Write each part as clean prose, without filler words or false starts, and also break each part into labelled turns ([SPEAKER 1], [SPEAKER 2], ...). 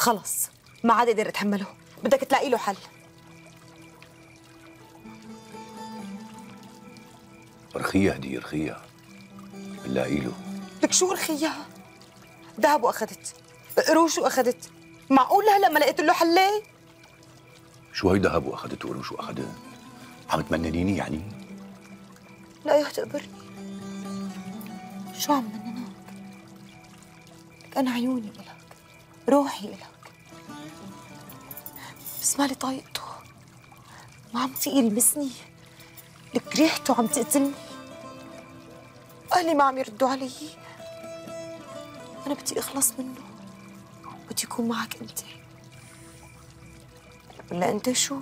[SPEAKER 1] خلص ما عاد قدر اتحمله، بدك تلاقي له حل.
[SPEAKER 2] رخية هدي رخية، بنلاقي له.
[SPEAKER 1] لك شو رخيها؟ ذهب واخذت، قروش واخذت، معقول هلا ما لقيت له حل؟
[SPEAKER 2] شو هي ذهب واخذت وقروش واخذت؟ عم تمننيني يعني؟
[SPEAKER 1] لا يا تقبرني، شو عم مننك؟ لك انا عيوني إلك، روحي إلك، بس مالي طايقته، ما عم يلمسني، لك ريحته عم تقتلني، أهلي ما عم يردوا علي، أنا بدي أخلص منه، بدي يكون معك أنت، ولا أنت شو؟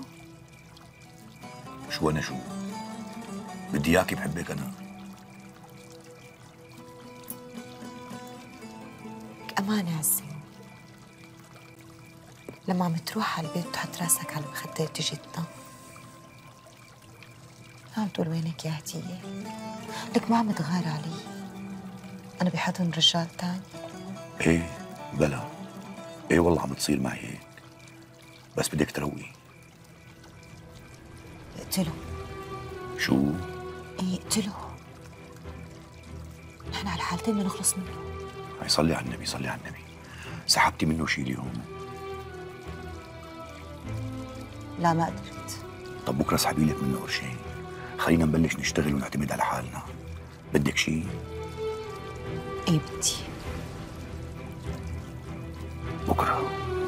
[SPEAKER 2] شو أنا شو؟ بدي إياكي بحبك أنا.
[SPEAKER 1] لك أمانة عزي، لما عم تروح على البيت وتحط راسك على المخدة وتجي تنام، عم تقول وينك يا هدية؟ لك ما عم تغار علي، أنا بحضن رجال تاني.
[SPEAKER 2] إيه بلا، إيه والله عم تصير معي هيك، بس بدك تروقي.
[SPEAKER 1] اقتله.
[SPEAKER 2] شو؟
[SPEAKER 1] إيه اقتله، نحن على حالتين بدنا نخلص منه.
[SPEAKER 2] هي صلي على النبي، صلي على النبي. سحبتي منه شي اليوم؟
[SPEAKER 1] لا ما قدرت.
[SPEAKER 2] طب بكره اسحبي لك منه قرشين، خلينا نبلش نشتغل ونعتمد على حالنا. بدك شي؟
[SPEAKER 1] ايه بدي.
[SPEAKER 2] بكره